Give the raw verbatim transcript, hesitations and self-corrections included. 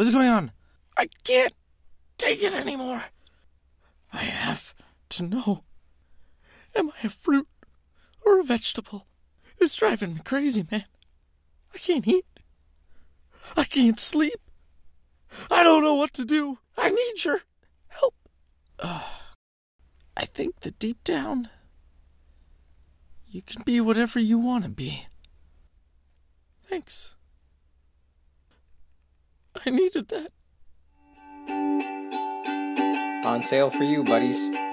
is going on? I can't take it anymore. I have to know. Am I a fruit or a vegetable? It's driving me crazy, man. I can't eat. I can't sleep. I don't know what to do. I need your help. Uh, I think that deep down, you can be whatever you want to be. Thanks. I needed that. On sale for you, buddies.